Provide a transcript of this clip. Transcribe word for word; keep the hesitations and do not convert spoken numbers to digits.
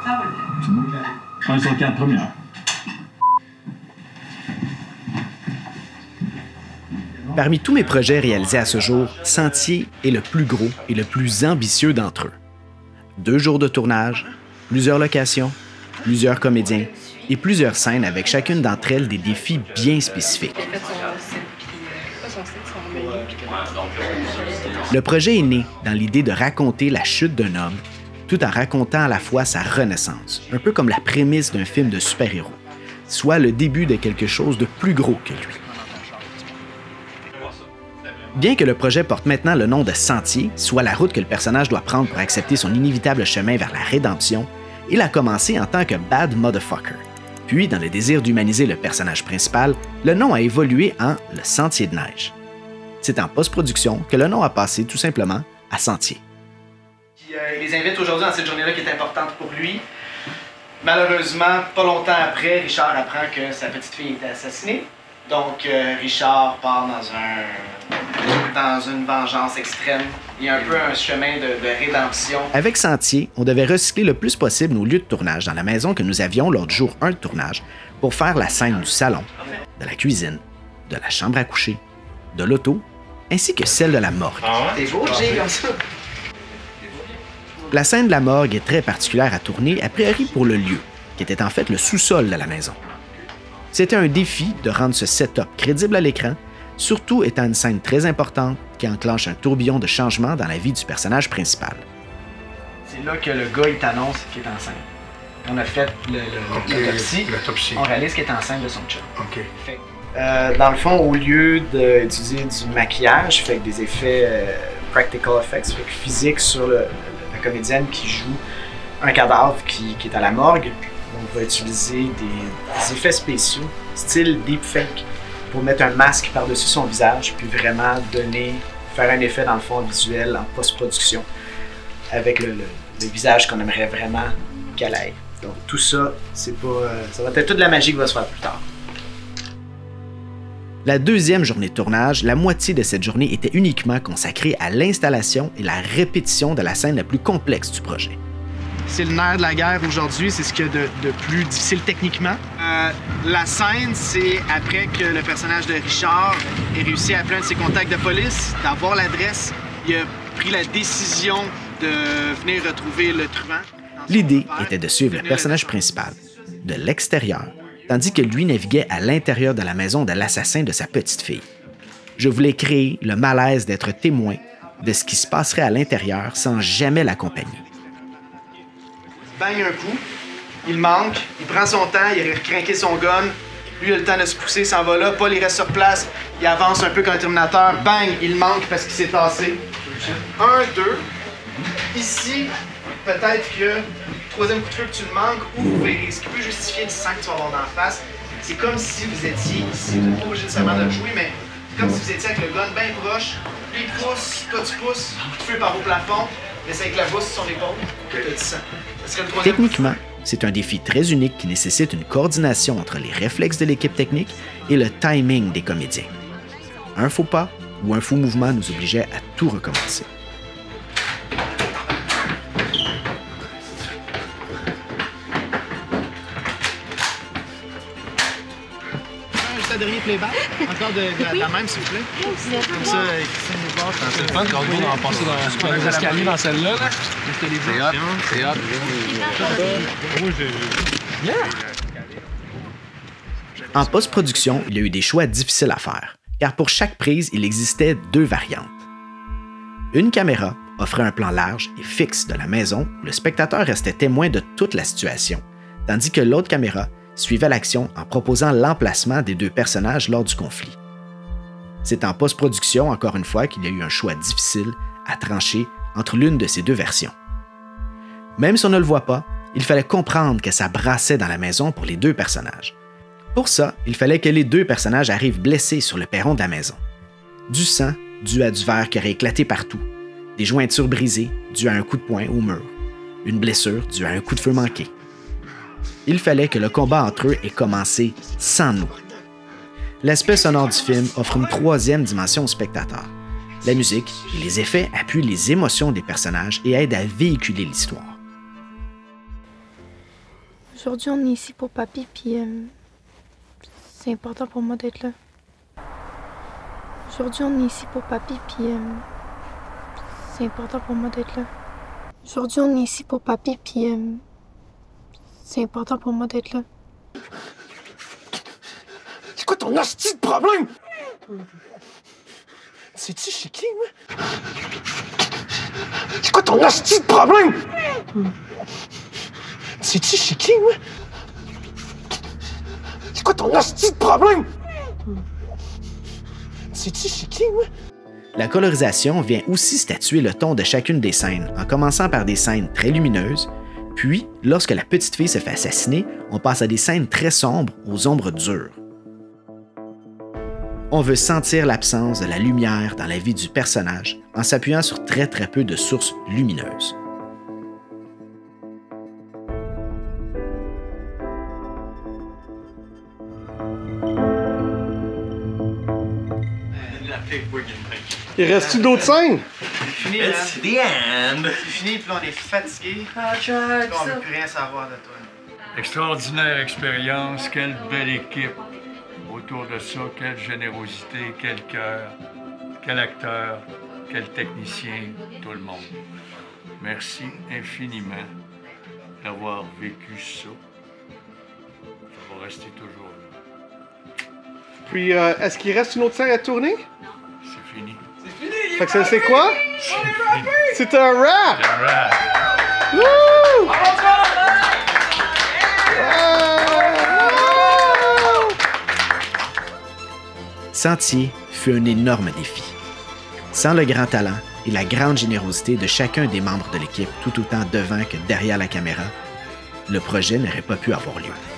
un cent quatre première. Parmi tous mes projets réalisés à ce jour, Sentier est le plus gros et le plus ambitieux d'entre eux. Deux jours de tournage, plusieurs locations, plusieurs comédiens et plusieurs scènes avec chacune d'entre elles des défis bien spécifiques. Le projet est né dans l'idée de raconter la chute d'un homme tout en racontant à la fois sa renaissance, un peu comme la prémisse d'un film de super-héros, soit le début de quelque chose de plus gros que lui. Bien que le projet porte maintenant le nom de Sentier, soit la route que le personnage doit prendre pour accepter son inévitable chemin vers la rédemption, il a commencé en tant que Bad Motherfucker. Puis, dans le désir d'humaniser le personnage principal, le nom a évolué en Le Sentier de neige. C'est en post-production que le nom a passé tout simplement à Sentier. Puis, euh, il les invite aujourd'hui dans cette journée-là qui est importante pour lui. Malheureusement, pas longtemps après, Richard apprend que sa petite fille était assassinée. Donc, euh, Richard part dans, un, dans une vengeance extrême. Il y a un peu un chemin de, de rédemption. Avec Sentier, on devait recycler le plus possible nos lieux de tournage dans la maison que nous avions lors du jour un de tournage pour faire la scène du salon, de la cuisine, de la chambre à coucher, de l'auto, ainsi que celle de la morgue. C'est beau, Jay, comme ça. La scène de la morgue est très particulière à tourner, a priori pour le lieu, qui était en fait le sous-sol de la maison. C'était un défi de rendre ce setup crédible à l'écran, surtout étant une scène très importante qui enclenche un tourbillon de changements dans la vie du personnage principal. C'est là que le gars il t'annonce qu'il est enceinte. On a fait l'autopsie, okay, on réalise qu'il est enceinte de son chum. Okay. Fait, euh, dans le fond, au lieu d'utiliser du maquillage, fait des effets euh, practical effects, fait physiques sur le, la comédienne qui joue un cadavre qui, qui est à la morgue, on va utiliser des, des effets spéciaux, style deepfake, pour mettre un masque par-dessus son visage, puis vraiment donner, faire un effet dans le fond visuel en post-production, avec le, le, le visage qu'on aimerait vraiment qu'elle aille. Donc tout ça, c'est pas, euh, ça va être toute la magie qui va se faire plus tard. La deuxième journée de tournage, la moitié de cette journée était uniquement consacrée à l'installation et la répétition de la scène la plus complexe du projet. C'est le nerf de la guerre aujourd'hui, c'est ce qu'il y a de, de plus difficile techniquement. Euh, la scène, c'est après que le personnage de Richard ait réussi à appeler un de ses contacts de police, d'avoir l'adresse. Il a pris la décision de venir retrouver le truand. L'idée était de suivre le personnage principal de l'extérieur, tandis que lui naviguait à l'intérieur de la maison de l'assassin de sa petite fille. Je voulais créer le malaise d'être témoin de ce qui se passerait à l'intérieur sans jamais l'accompagner. Bang un coup, il manque, il prend son temps, il a recrinqué son gun, lui il a le temps de se pousser, il s'en va là, Paul il reste sur place, il avance un peu comme un Terminateur, bang, il manque parce qu'il s'est tassé. Un, deux, ici, peut-être que troisième coup de feu que tu le manques, ou ce qui peut justifier le sang que tu vas avoir d'en face, c'est comme si vous étiez ici, vous n'êtes pas obligé nécessairement de le jouer, mais c'est comme si vous étiez avec le gun bien proche, lui il pousse, toi tu pousses, coup de feu par au plafond, mais c'est avec la bosse sur son épaule que tu as du sang. Techniquement, c'est un défi très unique qui nécessite une coordination entre les réflexes de l'équipe technique et le timing des comédiens. Un faux pas ou un faux mouvement nous obligeait à tout recommencer. Un dernier playback, encore de, de, de la même s'il vous plaît. Comme ça, Christine nous barre. C'est le fun quand on va passer dans les escaliers dans celle-là. Là. C'est hot, c'est hot. En post-production, il y a eu des choix difficiles à faire, car pour chaque prise, il existait deux variantes. Une caméra offrait un plan large et fixe de la maison où le spectateur restait témoin de toute la situation, tandis que l'autre caméra suivait l'action en proposant l'emplacement des deux personnages lors du conflit. C'est en post-production, encore une fois, qu'il y a eu un choix difficile à trancher entre l'une de ces deux versions. Même si on ne le voit pas, il fallait comprendre que ça brassait dans la maison pour les deux personnages. Pour ça, il fallait que les deux personnages arrivent blessés sur le perron de la maison. Du sang dû à du verre qui aurait éclaté partout, des jointures brisées dues à un coup de poing au mur, une blessure due à un coup de feu manqué. Il fallait que le combat entre eux ait commencé sans nous. L'aspect sonore du film offre une troisième dimension au spectateur. La musique et les effets appuient les émotions des personnages et aident à véhiculer l'histoire. Aujourd'hui, on est ici pour papy, puis euh, c'est important pour moi d'être là. Aujourd'hui, on est ici pour papy, puis euh, c'est important pour moi d'être là. Aujourd'hui, on est ici pour papy, puis euh, c'est important pour moi d'être là. C'est quoi ton hostie de problème? C'est-tu chez qui, moi? C'est quoi ton hostie de problème? C'est-tu chez qui, moi? C'est quoi ton hostie de problème? C'est-tu chez qui, moi? La colorisation vient aussi statuer le ton de chacune des scènes, en commençant par des scènes très lumineuses, puis, lorsque la petite fille se fait assassiner, on passe à des scènes très sombres aux ombres dures. On veut sentir l'absence de la lumière dans la vie du personnage en s'appuyant sur très très peu de sources lumineuses. Il reste-tu d'autres scènes? C'est fini, man. It's the end. C'est fini, puis là, on est fatigué. Puis là, on veut plus rien savoir de toi. Extraordinaire expérience, quelle belle équipe. Autour de ça, quelle générosité, quel cœur, quel acteur, quel technicien, tout le monde. Merci infiniment d'avoir vécu ça. Ça va rester toujours là. Puis, euh, est-ce qu'il reste une autre scène à tourner? C'est fini. Fait que ça, c'est quoi? C'est un rap! C'est un rap. Wouh! Sentier fut un énorme défi. Sans le grand talent et la grande générosité de chacun des membres de l'équipe tout autant devant que derrière la caméra, le projet n'aurait pas pu avoir lieu.